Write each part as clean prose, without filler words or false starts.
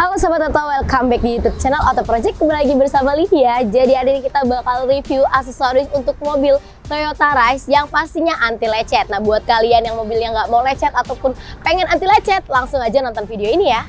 Halo Sobat Oto, welcome back di YouTube channel Auto Project. Kembali lagi bersama Lydia. Jadi hari ini kita bakal review aksesoris untuk mobil Toyota Rise yang pastinya anti lecet. Nah buat kalian yang mobilnya nggak mau lecet ataupun pengen anti lecet, langsung aja nonton video ini ya.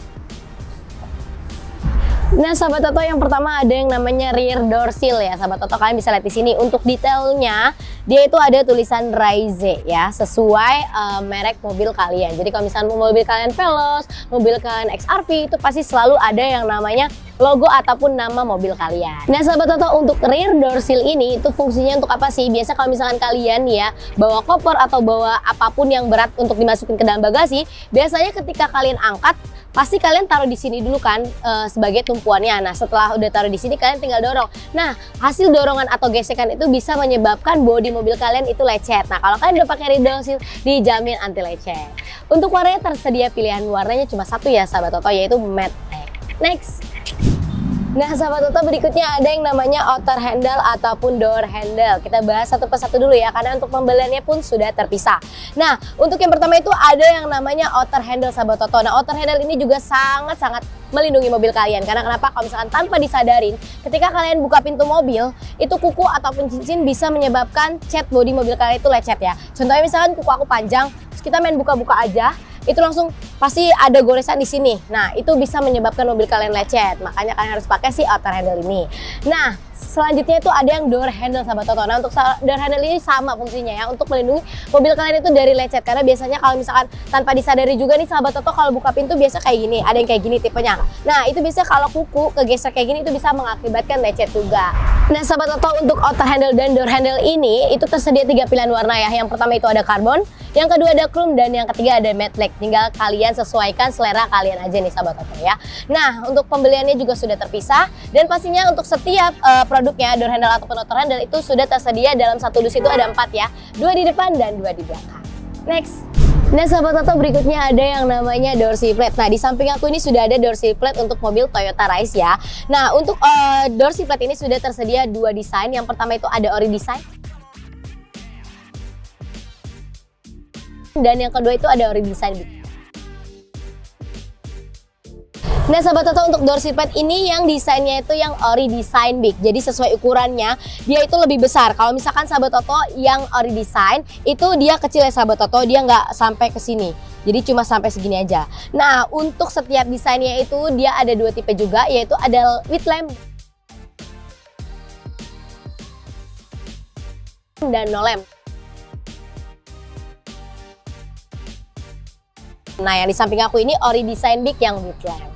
Nah Sobat Oto, yang pertama ada yang namanya rear door sill ya Sobat Oto. Kalian bisa lihat di sini untuk detailnya dia itu ada tulisan Rise ya, sesuai merek mobil kalian. Jadi kalau misalnya mobil kalian Veloz, mobil kalian XR-V, itu pasti selalu ada yang namanya logo ataupun nama mobil kalian. Nah Sobat Oto, untuk rear door sill ini itu fungsinya untuk apa sih? Biasa kalau misalkan kalian ya bawa koper atau bawa apapun yang berat untuk dimasukin ke dalam bagasi, biasanya ketika kalian angkat pasti kalian taruh di sini dulu kan sebagai tumpuannya. Nah setelah udah taruh di sini kalian tinggal dorong. Nah hasil dorongan atau gesekan itu bisa menyebabkan bodi mobil kalian itu lecet. Nah kalau kalian udah pakai rear door sill, dijamin anti lecet. Untuk warnanya tersedia pilihan warnanya cuma satu ya Sobat Oto, yaitu matte black. Next. Nah Sobat Oto, berikutnya ada yang namanya outer handle ataupun door handle. Kita bahas satu persatu dulu ya, karena untuk pembeliannya pun sudah terpisah. Nah untuk yang pertama itu ada yang namanya outer handle Sobat Oto. Nah outer handle ini juga sangat-sangat melindungi mobil kalian. Karena kenapa? Kalau misalkan tanpa disadarin, ketika kalian buka pintu mobil, itu kuku ataupun cincin bisa menyebabkan cat bodi mobil kalian itu lecet ya. Contohnya misalkan kuku aku panjang, terus kita main buka-buka aja, itu langsung pasti ada goresan di sini. Nah, itu bisa menyebabkan mobil kalian lecet. Makanya kalian harus pakai si outer handle ini. Nah, selanjutnya itu ada yang door handle Sobat Oto. Nah, untuk door handle ini sama fungsinya ya, untuk melindungi mobil kalian itu dari lecet. Karena biasanya kalau misalkan tanpa disadari juga nih Sobat Oto, kalau buka pintu biasa kayak gini, ada yang kayak gini tipenya. Nah, itu biasanya kalau kuku kegeser kayak gini itu bisa mengakibatkan lecet juga. Nah, Sobat Oto, untuk outer handle dan door handle ini itu tersedia 3 pilihan warna ya. Yang pertama itu ada karbon, yang kedua ada chrome, dan yang ketiga ada matte black. Tinggal kalian sesuaikan selera kalian aja nih Sobat Oto ya. Nah untuk pembeliannya juga sudah terpisah, dan pastinya untuk setiap produknya door handle ataupun outer handle itu sudah tersedia dalam satu dus itu ada 4 ya, 2 di depan dan 2 di belakang. Next. Nah Sobat Oto, berikutnya ada yang namanya door sill plate. Nah di samping aku ini sudah ada door sill plate untuk mobil Toyota Rise ya. Nah untuk door sill plate ini sudah tersedia 2 desain. Yang pertama itu ada ori design, dan yang kedua itu ada ori design. Nah Sobat Oto, untuk door sill plate ini yang desainnya itu yang ori design big. Jadi sesuai ukurannya dia itu lebih besar. Kalau misalkan Sobat Oto yang ori design itu dia kecil ya Sobat Oto, dia nggak sampai ke sini. Jadi cuma sampai segini aja. Nah untuk setiap desainnya itu dia ada 2 tipe juga, yaitu ada with lamp dan no lamp. Nah yang di samping aku ini ori design big yang with lamp.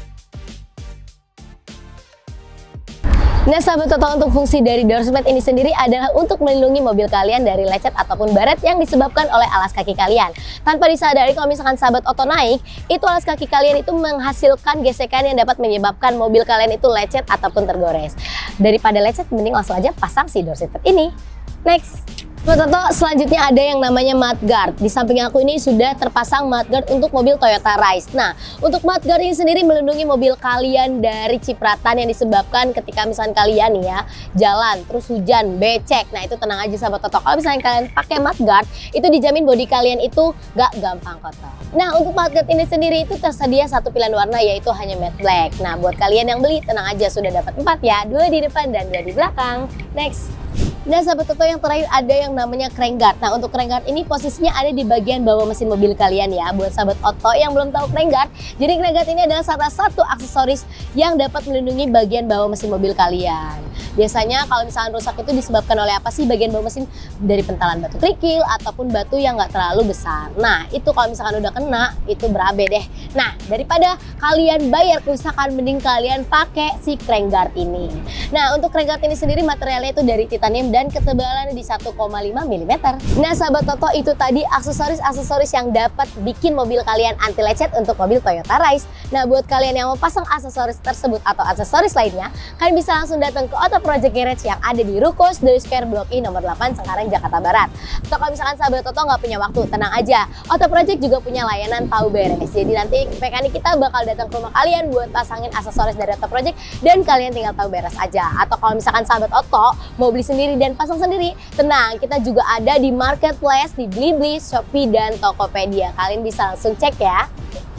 Nah Sobat Oto, untuk fungsi dari door sill plate ini sendiri adalah untuk melindungi mobil kalian dari lecet ataupun baret yang disebabkan oleh alas kaki kalian. Tanpa disadari kalau misalkan Sobat Oto naik, itu alas kaki kalian itu menghasilkan gesekan yang dapat menyebabkan mobil kalian itu lecet ataupun tergores. Daripada lecet, mending langsung aja pasang si door sill plate ini. Next. Sobat Oto, selanjutnya ada yang namanya mudguard. Di samping aku ini sudah terpasang mudguard untuk mobil Toyota Rise. Nah, untuk mudguard ini sendiri melindungi mobil kalian dari cipratan yang disebabkan ketika misalnya kalian nih ya jalan terus hujan, becek. Nah, itu tenang aja Sobat Oto. Kalau misalnya kalian pakai mudguard, itu dijamin bodi kalian itu gak gampang kotor. Nah, untuk mudguard ini sendiri itu tersedia 1 pilihan warna, yaitu hanya matte black. Nah, buat kalian yang beli tenang aja, sudah dapat 4 ya, 2 di depan dan 2 di belakang. Next. Nah Sobat Oto, yang terakhir ada yang namanya crank guard. Nah untuk crank guard ini posisinya ada di bagian bawah mesin mobil kalian ya. Buat Sobat Oto yang belum tahu crank guard, jadi crank guard ini adalah salah satu aksesoris yang dapat melindungi bagian bawah mesin mobil kalian. Biasanya kalau misalnya rusak itu disebabkan oleh apa sih? Bagian bawah mesin dari pentalan batu kerikil ataupun batu yang nggak terlalu besar. Nah itu kalau misalkan udah kena itu berabe deh. Nah daripada kalian bayar kerusakan, mending kalian pakai si crank guard ini. Nah untuk crank guard ini sendiri materialnya itu dari titanium dan ketebalannya di 1,5 mm. Nah Sobat Oto, itu tadi aksesoris-aksesoris yang dapat bikin mobil kalian anti lecet untuk mobil Toyota Rise. Nah buat kalian yang mau pasang aksesoris tersebut atau aksesoris lainnya, kalian bisa langsung datang ke Auto Project Garage yang ada di Rukos The Square Blok I nomor 8 Cengkareng, Jakarta Barat. Atau kalau misalkan Sobat Oto nggak punya waktu, tenang aja, Auto Project juga punya layanan tahu beres. Jadi nanti mekanik kita bakal datang ke rumah kalian buat pasangin aksesoris dari Auto Project dan kalian tinggal tahu beres aja. Atau kalau misalkan Sobat Oto mau beli sendiri dan pasang sendiri, tenang, kita juga ada di marketplace, di Blibli, Shopee, dan Tokopedia. Kalian bisa langsung cek ya.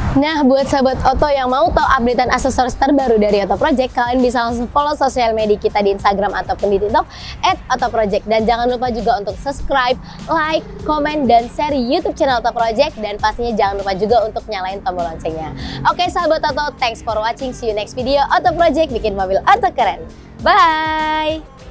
Nah, buat sahabat Oto yang mau tahu updatean aksesoris terbaru dari Oto Project, kalian bisa langsung follow sosial media kita di Instagram ataupun di TikTok @otoproject. Dan jangan lupa juga untuk subscribe, like, komen, dan share YouTube channel Oto Project. Dan pastinya jangan lupa juga untuk nyalain tombol loncengnya. Oke sahabat Oto, thanks for watching. See you next video. Oto Project bikin mobil Oto keren. Bye!